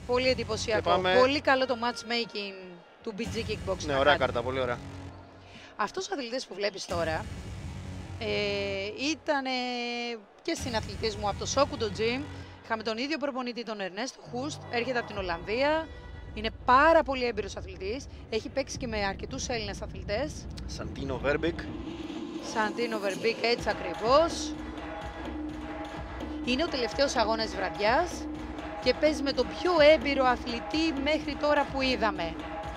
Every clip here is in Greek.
Πολύ εντυπωσιακό. Πάμε... Πολύ καλό το matchmaking του BG Kickboxing. Ναι, ωραία κάρτα, πολύ ωραία. Αυτός ο αθλητής που βλέπεις τώρα ήταν και συναθλητής μου από το Σόκουντο Gym. Είχαμε τον ίδιο προπονητή, τον Ερνέστο Χούστ, έρχεται από την Ολλανδία. Είναι πάρα πολύ έμπειρος αθλητής. Έχει παίξει και με αρκετούς Έλληνες αθλητές. Σαντίνο Βέρμπικ. Σαντίνο Βερμπίκ, έτσι ακριβώς. Είναι ο τελευταίος αγώνας της βραδιάς και παίζει με τον πιο έμπειρο αθλητή μέχρι τώρα που είδαμε.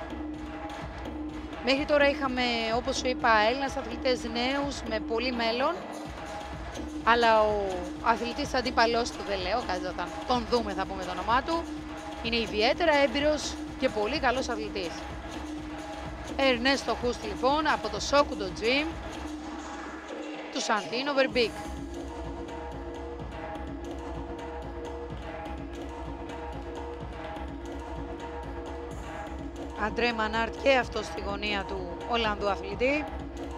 Μέχρι τώρα είχαμε, όπως σου είπα, Έλληνες αθλητές νέους με πολύ μέλλον. Αλλά ο αθλητής αντίπαλός του, δεν λέω, όταν τον δούμε θα πούμε το όνομά του, είναι ιδιαίτερα έμπειρος και πολύ καλός αθλητής. Ερνέστο Χούστ λοιπόν από το Σόκουντο Gym του Σαντίνο Βερμπίκ. Αντρέ Μανάρτ και αυτό στη γωνία του Ολλανδού αθλητή.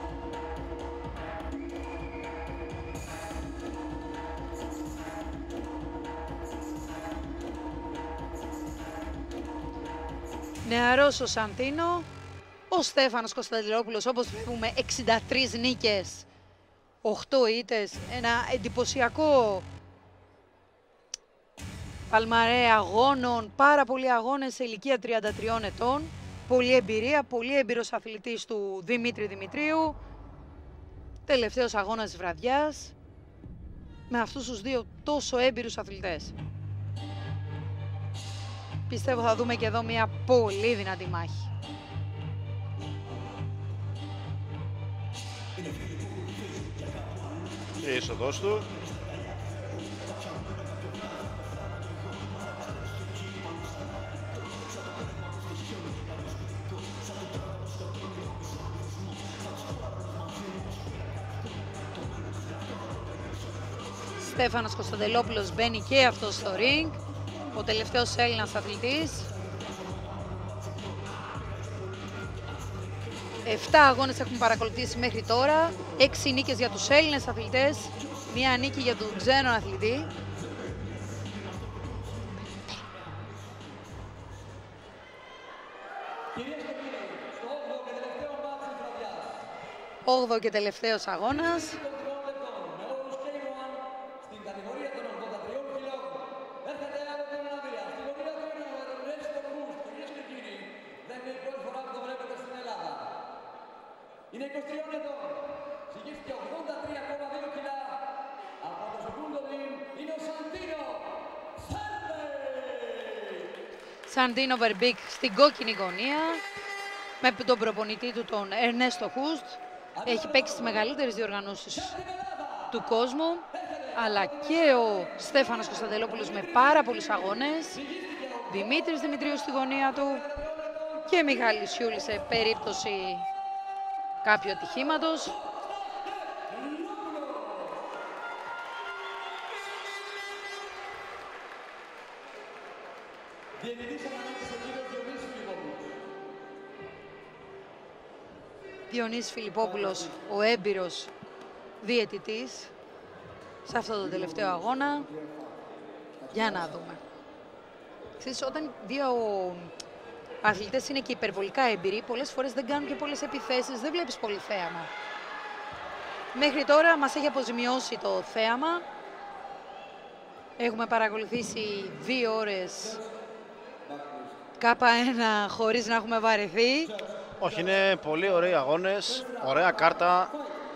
Νεαρός ο Σαντίνο, ο Στέφανος Κωνσταντινόπουλος, όπως βλέπουμε 63 νίκες, 8 ήττες, ένα εντυπωσιακό παλμαρέ αγώνων, πάρα πολλοί αγώνες σε ηλικία 33 ετών, πολλή εμπειρία, πολύ έμπειρος αθλητής του Δημήτρη Δημητρίου, τελευταίος αγώνας της βραδιάς, με αυτούς τους δύο τόσο έμπειρους αθλητές. Πιστεύω θα δούμε και εδώ μια πολύ δυνατή μάχη. Η είσοδος του. Στέφανος Κωνσταντελόπουλος μπαίνει και αυτός στο ring, ο τελευταίος Έλληνας αθλητής. 7 αγώνες έχουμε παρακολουθήσει μέχρι τώρα, 6 νίκες για τους Έλληνες αθλητές, μία νίκη για τον ξένο αθλητή. Όγδοο και τελευταίος αγώνας. Είναι 23 ετών, συγγύστηκε 83,2 κιλά. Από το Σεκούντο Gym είναι ο Σαντίνο Βερμπίκ. Σαντίνο Βερμπίκ στην κόκκινη γωνία, με τον προπονητή του τον Ερνέστο Χούστ. Έχει παίξει στις μεγαλύτερες διοργανώσεις του κόσμου, αλλά και ο Στέφανος Κωνσταντελόπουλος με πάρα πολλούς αγώνες. Δημήτρης Δημητρίου στη γωνία του και Μιχάλης Σιούλης σε περίπτωση κάποιου ατυχήματος. Διονύσης Φιλιππόπουλος, ο έμπειρος διαιτητής σε αυτό το τελευταίο αγώνα. Για να δούμε. Ξέρεις, όταν δύο αθλητές είναι και υπερβολικά έμπειροι, πολλές φορές δεν κάνουν και πολλές επιθέσεις, δεν βλέπεις πολύ θέαμα. Μέχρι τώρα μας έχει αποζημιώσει το θέαμα. Έχουμε παρακολουθήσει 2 ώρες K1 χωρίς να έχουμε βαρεθεί. Όχι, είναι πολύ ωραίοι αγώνες, ωραία κάρτα.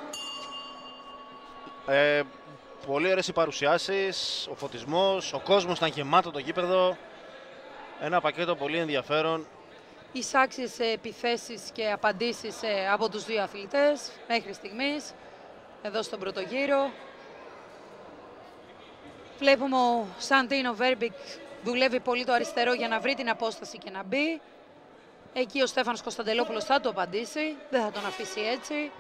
Πολύ ωραίες οι παρουσιάσεις, ο φωτισμός, ο κόσμος ήταν γεμάτο το γήπεδο. Ένα πακέτο πολύ ενδιαφέρον. Εισάξεις επιθέσεις και απαντήσεις από τους δύο αθλητές μέχρι στιγμής, εδώ στον πρώτο γύρο. Βλέπουμε ο Σαντίνο Βέρμπικ δουλεύει πολύ το αριστερό για να βρει την απόσταση και να μπει. Εκεί ο Στέφανος Κωνσταντελόπουλος θα το απαντήσει, δεν θα τον αφήσει έτσι.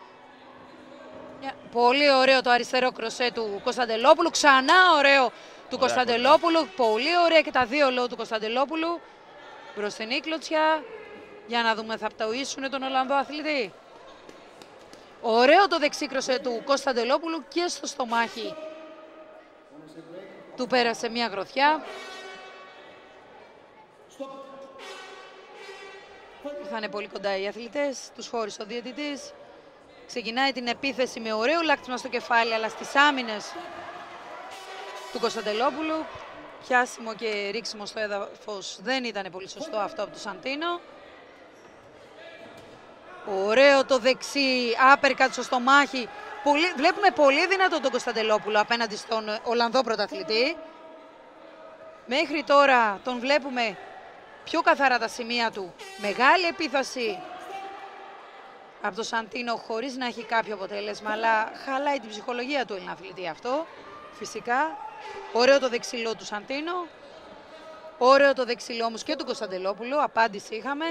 Πολύ ωραίο το αριστερό κροσέ του Κωνσταντελόπουλου, ξανά ωραίο του Κωνσταντελόπουλου, πολύ ωραία και τα δύο low του Κωνσταντελόπουλου. Μπροστινή κλωτσιά, για να δούμε θα πτωίσουν τον Ολλανδό αθλητή. Ωραίο το δεξί κροσέ του Κωνσταντελόπουλου και στο στομάχι του πέρασε μια γροθιά. Ήρθανε πολύ κοντά οι αθλητές, τους χώρισε ο διαιτητής. Ξεκινάει την επίθεση με ωραίο λάκτισμα στο κεφάλι, αλλά στις άμυνες του Κωνσταντελόπουλου. Πιάσιμο και ρίξιμο στο έδαφος δεν ήταν πολύ σωστό αυτό από τον Σαντίνο. Ωραίο το δεξί, άπερκατ στο στομάχι. Βλέπουμε πολύ δυνατό τον Κωνσταντελόπουλο απέναντι στον Ολλανδό πρωταθλητή. Μέχρι τώρα τον βλέπουμε πιο καθαρά τα σημεία του. Μεγάλη επίθεση από τον Σαντίνο χωρίς να έχει κάποιο αποτέλεσμα, αλλά χαλάει την ψυχολογία του Έλληνα αθλητή αυτό, φυσικά. Ωραίο το δεξιλό του Σαντίνο. Ωραίο το δεξιλό όμως και του Κωνσταντελόπουλου. Απάντηση είχαμε.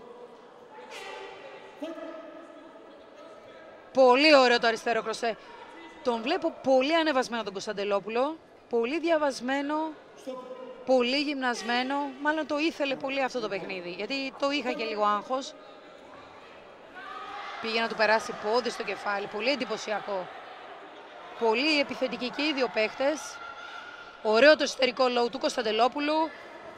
Πολύ ωραίο το αριστερό κροσέ. Τον βλέπω πολύ ανεβασμένο τον Κωνσταντελόπουλο. Πολύ διαβασμένο. Πολύ γυμνασμένο. Μάλλον το ήθελε πολύ αυτό το παιχνίδι. Γιατί το είχα και λίγο άγχος. Πήγε να του περάσει πόδι στο κεφάλι. Πολύ εντυπωσιακό. Πολύ επιθετικοί και οι δύο παίχτες. Ωραίο το εσωτερικό low του Κωνσταντελόπουλου.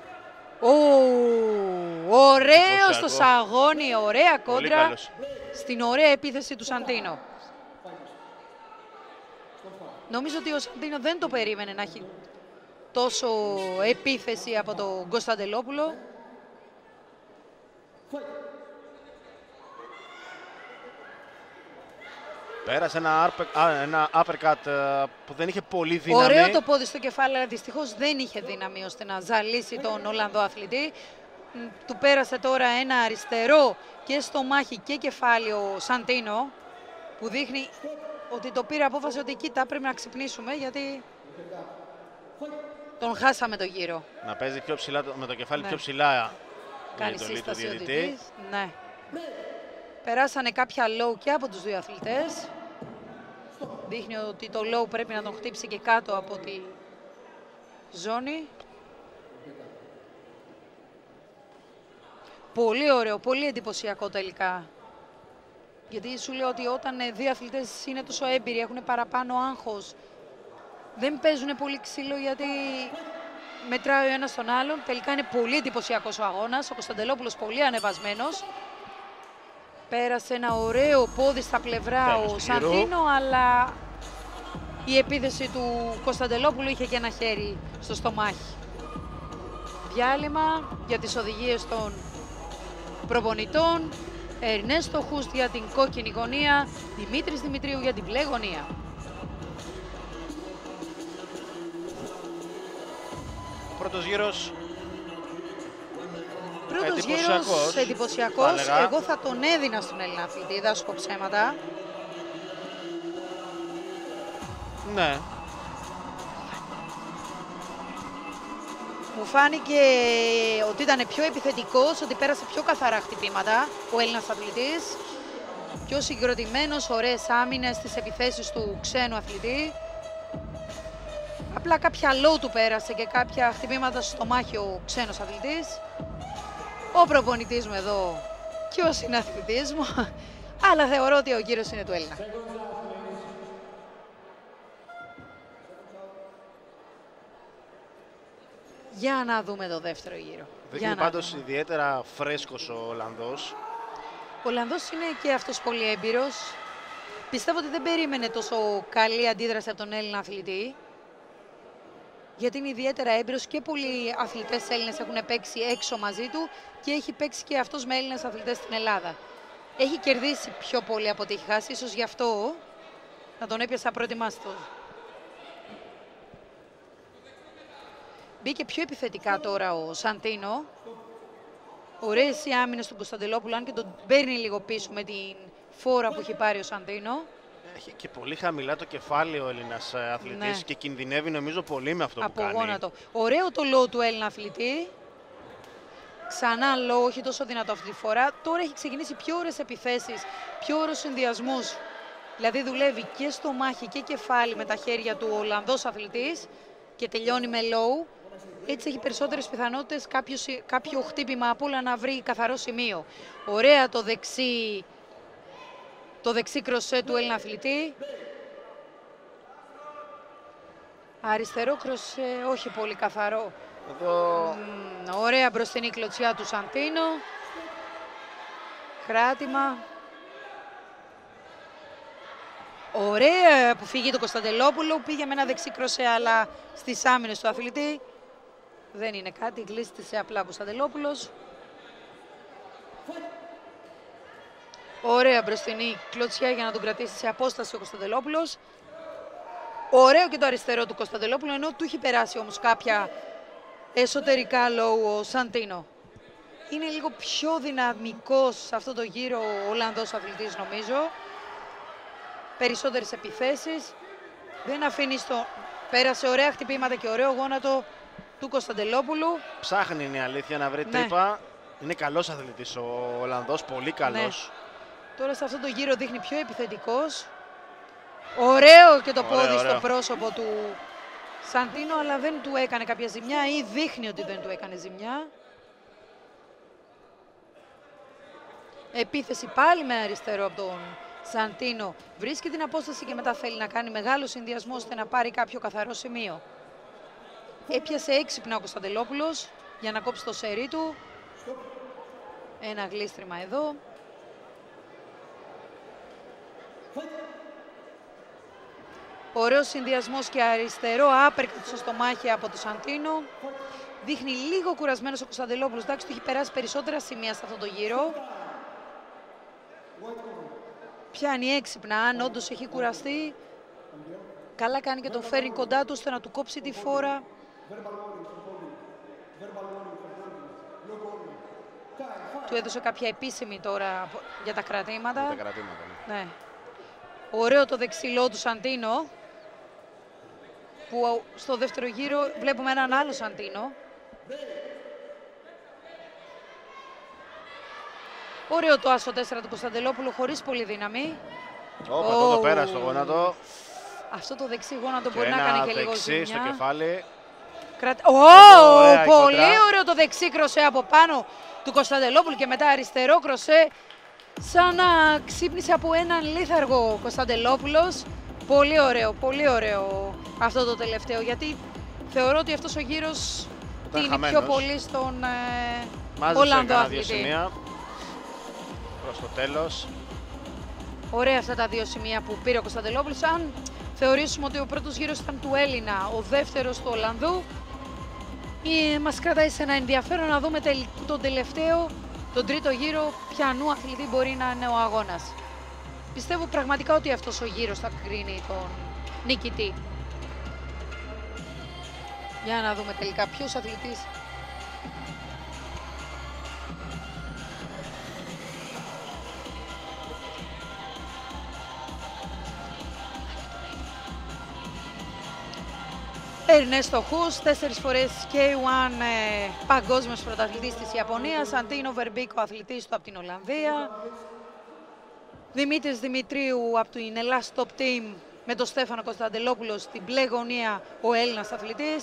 Ωραίο στο σαγόνι. Ωραία κόντρα στην ωραία επίθεση του Σαντίνο. Νομίζω ότι ο Σαντίνο δεν το περίμενε να έχει τόσο επίθεση από τον Κωνσταντελόπουλο. Πέρασε ένα uppercut που δεν είχε πολύ δύναμη. Ωραίο το πόδι στο κεφάλι, αλλά δυστυχώς δεν είχε δύναμη ώστε να ζαλίσει τον Ολλανδό αθλητή. Του πέρασε τώρα ένα αριστερό και στο μάχη και κεφάλι ο Σαντίνο, που δείχνει ότι το πήρε απόφαση ότι κοίτα πρέπει να ξυπνήσουμε γιατί τον χάσαμε το γύρο. Να παίζει πιο ψηλά, με το κεφάλι πιο ψηλά η εντολή του διαιτητή. Ναι. Περάσανε κάποια low και από τους δύο αθλητές. Δείχνει ότι το low πρέπει να τον χτύψει και κάτω από τη ζώνη. Πολύ ωραίο, πολύ εντυπωσιακό τελικά. Γιατί σου λέω ότι όταν δύο αθλητές είναι τόσο έμπειροι, έχουν παραπάνω άγχος, δεν παίζουν πολύ ξύλο γιατί μετράει ο ένας τον άλλον. Τελικά είναι πολύ εντυπωσιακός ο αγώνας. Ο Κωνσταντελόπουλος πολύ ανεβασμένος. Πέρασε ένα ωραίο πόδι στα πλευρά ο Σαντίνο, αλλά η επίθεση του Κωνσταντελόπουλου είχε και ένα χέρι στο στομάχι. Διάλειμμα για τις οδηγίες των προπονητών. Ερνέστο Χούστ για την κόκκινη γωνία, Δημήτρης Δημητρίου για την μπλε γωνία. Πρώτος γύρος. Πρώτος γύρος εντυπωσιακός. Εγώ θα τον έδινα στον Έλληνα αθλητή, δεν σου πω ψέματα. Ναι. Μου φάνηκε ότι ήταν πιο επιθετικός, ότι πέρασε πιο καθαρά χτυπήματα ο Έλληνας αθλητής. Πιο συγκροτημένος, ωραίες άμυνες στις επιθέσεις του ξένου αθλητή. Απλά κάποια low του πέρασε και κάποια χτυπήματα στο στομάχι ο ξένος αθλητής. Ο προπονητής μου εδώ και ο συναθλητής μου, αλλά θεωρώ ότι ο γύρος είναι του Έλληνα. Για να δούμε το δεύτερο γύρο. Δείχνει πάντως ιδιαίτερα φρέσκος ο Ολλανδός. Ο Ολλανδός είναι και αυτός πολύ έμπειρος. Πιστεύω ότι δεν περίμενε τόσο καλή αντίδραση από τον Έλληνα αθλητή. Γιατί είναι ιδιαίτερα έμπειρος και πολλοί αθλητές Έλληνες έχουν παίξει έξω μαζί του και έχει παίξει και αυτός με Έλληνες αθλητές στην Ελλάδα. Έχει κερδίσει πιο πολύ από ό,τι έχει χάσει, ίσως γι' αυτό να τον έπιασα προετοιμάστο. Μπήκε πιο επιθετικά τώρα ο Σαντίνο. Ωραίες οι άμυνες του Κωνσταντελόπουλου, αν και τον παίρνει λίγο πίσω με την φόρα που έχει πάρει ο Σαντίνο. Έχει και πολύ χαμηλά το κεφάλι ο Έλληνας αθλητής και κινδυνεύει νομίζω πολύ με αυτό που κάνει. Από γόνατο. Ωραίο το low του Έλληνα αθλητή. Ξανά low, όχι τόσο δυνατό αυτή τη φορά. Τώρα έχει ξεκινήσει πιο ωραίες επιθέσεις, πιο ωραίους συνδυασμούς. Δηλαδή δουλεύει και στο μάχη και κεφάλι με τα χέρια του ο Ολλανδός αθλητής και τελειώνει με low. Έτσι έχει περισσότερες πιθανότητες κάποιο χτύπημα απ' όλα να βρει καθαρό σημείο. Ωραία το δεξί κροσέ του Έλληνα αθλητή. Αριστερό κροσέ, όχι πολύ καθαρό. Εδώ Ωραία μπροστινή κλωτσιά του Σαντίνο. Κράτημα. Ωραία αποφυγή του Κωνσταντελόπουλου. Πήγε με ένα δεξί κροσέ, αλλά στις άμυνες του αθλητή. Δεν είναι κάτι, γλίστησε απλά ο Κωνσταντελόπουλος. Ωραία μπροστινή κλωτσιά για να τον κρατήσει σε απόσταση ο Κωνσταντελόπουλος. Ωραίο και το αριστερό του Κωνσταντελόπουλου, ενώ του έχει περάσει όμως κάποια εσωτερικά low ο Σαντίνο. Είναι λίγο πιο δυναμικός σε αυτό το γύρο ο Ολλανδός αθλητής, νομίζω. Περισσότερες επιθέσεις. Δεν αφήνει στο... Πέρασε ωραία χτυπήματα και ωραίο γόνατο του Κωνσταντελόπουλου. ψάχνει, είναι η αλήθεια, να βρει τρύπα. Είναι καλός αθλητής ο Ολλανδός, πολύ καλός. Τώρα σε αυτό το γύρο δείχνει πιο επιθετικός. Ωραίο και το πόδι στο πρόσωπο του Σαντίνο, αλλά δεν του έκανε κάποια ζημιά ή δείχνει ότι δεν του έκανε ζημιά. Επίθεση πάλι με αριστερό από τον Σαντίνο. Βρίσκει την απόσταση και μετά θέλει να κάνει μεγάλο συνδυασμό ώστε να πάρει κάποιο καθαρό σημείο. Έπιασε έξυπνα ο Κωνσταντελόπουλος για να κόψει το σερί του. Ένα γλίστριμα εδώ. Ωραίος συνδυασμός και αριστερό άπερκατ στο στομάχι από το Σαντίνο. Δείχνει λίγο κουρασμένος ο Κωνσταντελόπουλος. Εντάξει, του έχει περάσει περισσότερα σημεία σε αυτό το γύρο. Πιάνει έξυπνα, αν όντως έχει κουραστεί. Καλά κάνει και τον φέρνει κοντά του ώστε να του κόψει τη φόρα. Του έδωσε κάποια επίσημη τώρα για τα κρατήματα. Για τα κρατήματα, ναι. Ωραίο το δεξιλό του Σαντίνο. Που στο δεύτερο γύρο βλέπουμε έναν άλλο Σαντίνο. Ωραίο το άσο 4 του Κωνσταντελόπουλου χωρίς πολύ δύναμη. Εδώ το πέρασε το γόνατο. Αυτό το δεξί γόνατο μπορεί να κάνει και λίγο ζημιά. Στο κεφάλι. Πολύ ωραίο το δεξί κροσέ από πάνω του Κωνσταντελόπουλου και μετά αριστερό κροσέ. Σαν να ξύπνησε από έναν λίθαργο ο Κωνσταντελόπουλος. Πολύ ωραίο αυτό το τελευταίο, γιατί θεωρώ ότι αυτός ο γύρος είναι πιο πολύ στον Ολλανδό αθλητή. Προς το τέλος. Ωραία αυτά τα δύο σημεία που πήρε ο Κωνσταντελόπουλος. Αν θεωρήσουμε ότι ο πρώτος γύρος ήταν του Έλληνα, ο δεύτερος του Ολλανδού, μας κρατάει σε ένα ενδιαφέρον να δούμε τον τελευταίο, τον τρίτο γύρο, ποιανού αθλητή μπορεί να είναι ο αγώνας. Πιστεύω πραγματικά ότι αυτός ο γύρος θα κρίνει τον νικητή. Για να δούμε τελικά ποιος αθλητής. Ερνέστο Χους, 4 φορές K1 παγκόσμιος πρωταθλητής της Ιαπωνίας. Σαντίνο Βερμπίκ, ο αθλητής του από την Ολλανδία. Δημήτρης Δημητρίου από την Ελλάς Top Team με τον Στέφανο Κωνσταντελόπουλο στην μπλε γωνία, ο Έλληνας αθλητής.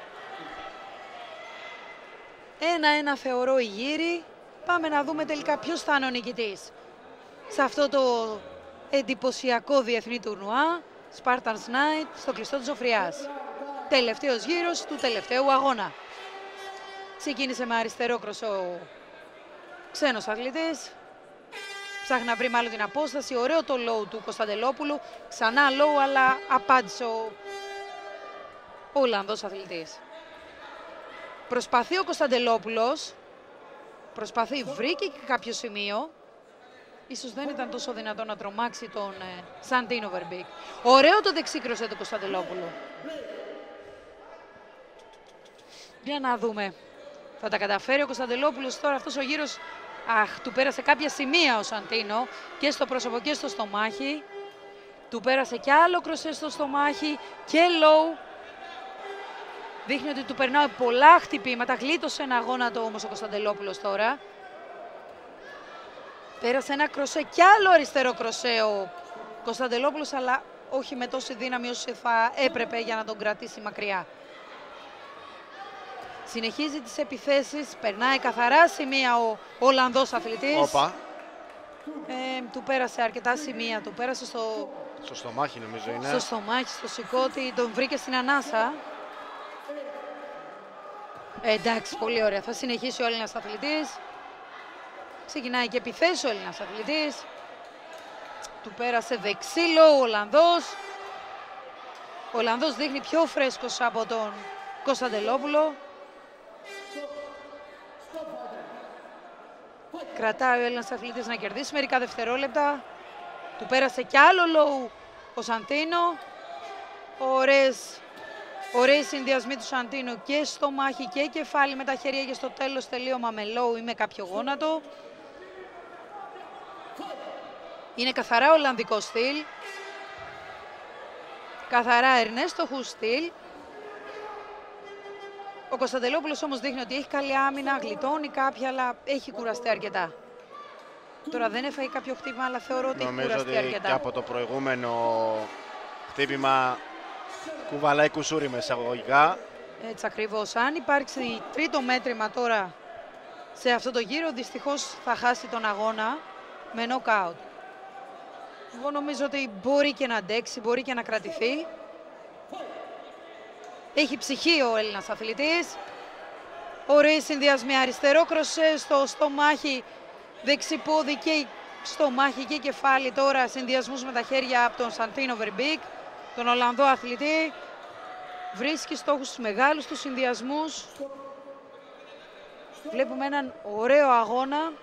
1-1 θεωρώ η γύρη. Πάμε να δούμε τελικά ποιος θα είναι ο νικητής σε αυτό το εντυπωσιακό διεθνή τουρνουά Spartans Night στο κλειστό της Ζωφριάς. Τελευταίος γύρος του τελευταίου αγώνα. Ξεκίνησε με αριστερό κροσό ο ξένος αθλητής. Ψάχνει να βρει μάλλον την απόσταση. Ωραίο το low του Κωνσταντελόπουλου. Ξανά low, αλλά απάντησε ο Ολλανδός αθλητής. Προσπαθεί ο Κωνσταντελόπουλος. Βρήκε και κάποιο σημείο. Ίσως δεν ήταν τόσο δυνατό να τρομάξει τον Σαντίνο Βερμπίκ. Ωραίο το δεξί κροσέ του Κωνσταντελόπουλου. Για να δούμε. Θα τα καταφέρει ο Κωνσταντελόπουλος τώρα αυτός ο γύρος. Του πέρασε κάποια σημεία ο Σαντίνο και στο πρόσωπο και στο στομάχι. Του πέρασε κι άλλο κροσέ στο στομάχι και low. Δείχνει ότι του περνάει πολλά χτυπήματα. Γλίτωσε ένα γόνατο όμως ο Κωνσταντελόπουλος τώρα. Πέρασε ένα κροσέ κι άλλο αριστερό κροσέ ο Κωνσταντελόπουλος, αλλά όχι με τόση δύναμη όσο θα έπρεπε για να τον κρατήσει μακριά. Συνεχίζει τις επιθέσεις, περνάει καθαρά σημεία ο Ολλανδός αθλητής. Του πέρασε αρκετά σημεία, του πέρασε στο στομάχι νομίζω είναι. Στο στομάχι, στο σηκώτη, τον βρήκε στην ανάσα. Εντάξει, πολύ ωραία. Θα συνεχίσει ο Έλληνας αθλητής. Ξεκινάει και επιθέσει ο Έλληνας αθλητής. Του πέρασε δεξίλο ο Ολλανδός. Ο Ολλανδός δείχνει πιο φρέσκος από τον Κωνσταντελόπουλο. Κρατάει ο Έλληνας αθλητής να κερδίσει μερικά δευτερόλεπτα. Του πέρασε κι άλλο low ο Σαντίνο. Ωραίοι συνδυασμοί του Σαντίνο και στο μάχη και κεφάλι με τα χέρια και στο τέλος τελείωμα με low ή με κάποιο γόνατο. Είναι καθαρά Ολλανδικό στυλ. Καθαρά Ερνέστο στυλ. Ο Κωνσταντελόπουλος όμως δείχνει ότι έχει καλή άμυνα, γλιτώνει κάποια, αλλά έχει κουραστεί αρκετά. Τώρα δεν έφαγε κάποιο χτύπημα, αλλά θεωρώ ότι έχει κουραστεί αρκετά. Νομίζω ότι και από το προηγούμενο χτύπημα κουβαλάει κουσούρι με εισαγωγικά. Έτσι ακριβώς. Αν υπάρξει τρίτο μέτρημα τώρα σε αυτό το γύρο, δυστυχώς θα χάσει τον αγώνα με νοκάουτ. Εγώ νομίζω ότι μπορεί και να αντέξει, μπορεί και να κρατηθεί. Έχει ψυχή ο Έλληνας αθλητής. Ωραίοι συνδυασμοί, αριστερό κροσέ στο στομάχι, δεξιπόδι και στομάχι και κεφάλι. Τώρα συνδυασμούς με τα χέρια από τον Σαντίνο Βερμπίκ, τον Ολλανδό αθλητή. Βρίσκει στόχους στους μεγάλους τους συνδυασμούς. Βλέπουμε έναν ωραίο αγώνα.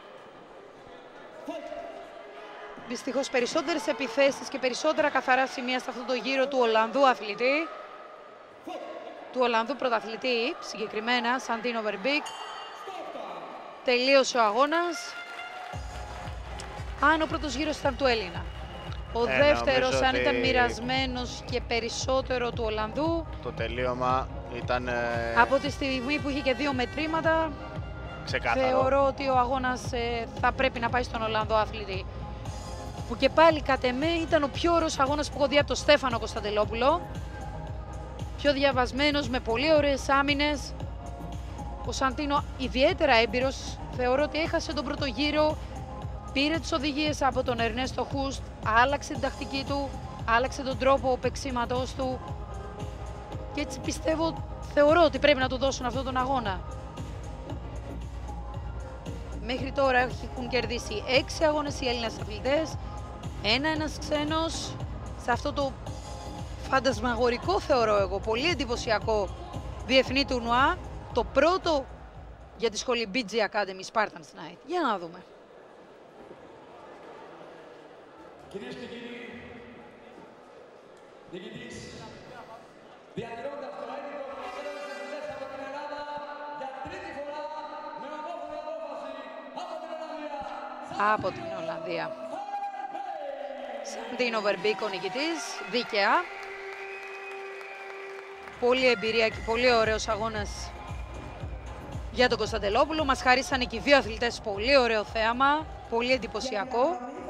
Δυστυχώς περισσότερες επιθέσεις και περισσότερα καθαρά σημεία σε αυτό το γύρο του Ολλανδού αθλητή. Του Ολλανδού πρωταθλητή, συγκεκριμένα, Σαντίνο Βερμπίκ. Τελείωσε ο αγώνας. Αν ο πρώτος γύρος ήταν του Έλληνα. Ο δεύτερος, αν ήταν μοιρασμένος και περισσότερο του Ολλανδού. Το τελείωμα ήταν... Από τη στιγμή που είχε και δύο μετρήματα, ξεκάθαρο. Θεωρώ ότι ο αγώνας θα πρέπει να πάει στον Ολλανδό αθλητή. Που και πάλι κατ' εμέ ήταν ο πιο ωραίος αγώνας που έχω δει από τον Στέφανο Κωνσταντελόπουλο. Πιο διαβασμένος, με πολύ ωραίες άμυνες. Ο Σαντίνο ιδιαίτερα έμπειρος. Θεωρώ ότι έχασε τον πρώτο γύρο. Πήρε τις οδηγίες από τον Ερνέστο Χουστ. Άλλαξε την τακτική του. Άλλαξε τον τρόπο παίξηματός του. Και έτσι θεωρώ ότι πρέπει να του δώσουν αυτόν τον αγώνα. Μέχρι τώρα έχουν κερδίσει 6 αγώνες οι Έλληνες αθλητές. Ένας ξένος σε αυτό το φαντασμαγορικό, θεωρώ εγώ, πολύ εντυπωσιακό διεθνή τουρνουά. Το πρώτο για τη σχολή BG Academy Spartans Night. Για να δούμε. Κυρίες και κύριοι, νικητής, διατηρώντας το έτοιμο του Έλληνας αθλητές από την Ελλάδα για τρίτη φορά με ομόφωνη απόφαση από την Ολλανδία. Από την Ολλανδία. Σαντίνο Βερμπίκ ο νικητής, δίκαια. Πολύ εμπειρία και πολύ ωραίος αγώνας για τον Κωνσταντελόπουλο. Μας χαρίσανε και οι δύο αθλητές πολύ ωραίο θέαμα, πολύ εντυπωσιακό.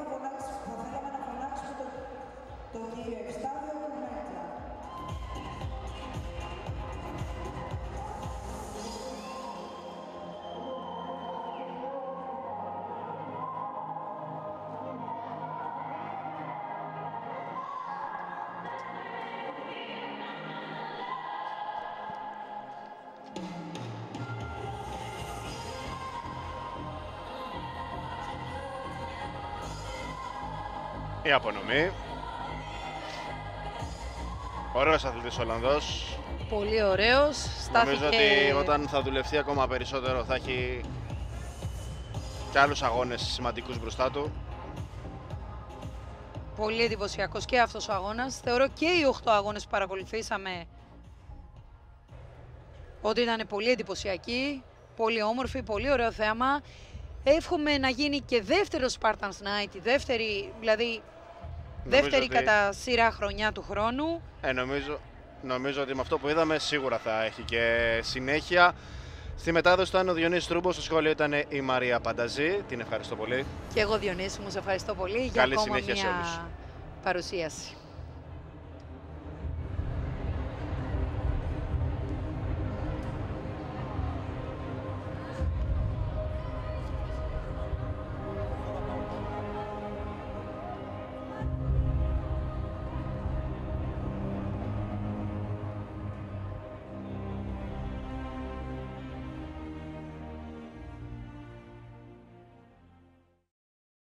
Η απονομή. Ωραίος αθλητής ο Ολλανδός. Πολύ ωραίος. Νομίζω ότι όταν θα δουλευτεί ακόμα περισσότερο θα έχει και άλλους αγώνες σημαντικούς μπροστά του. Πολύ εντυπωσιακός και αυτός ο αγώνας. Θεωρώ και οι 8 αγώνες που παρακολουθήσαμε ότι ήταν πολύ εντυπωσιακοί, πολύ όμορφοι, πολύ ωραίο θέαμα. Εύχομαι να γίνει και δεύτερο Spartans Night, η δεύτερη, δηλαδή δεύτερη κατά σειρά χρονιά του χρόνου. Νομίζω ότι με αυτό που είδαμε σίγουρα θα έχει και συνέχεια. Στη μετάδοση ήταν ο Διονύσης Τρούμπος, στο σχόλιο ήταν η Μαρία Πανταζή. Την ευχαριστώ πολύ. Και εγώ Διονύση μου, σε ευχαριστώ πολύ για ακόμα μια παρουσίαση.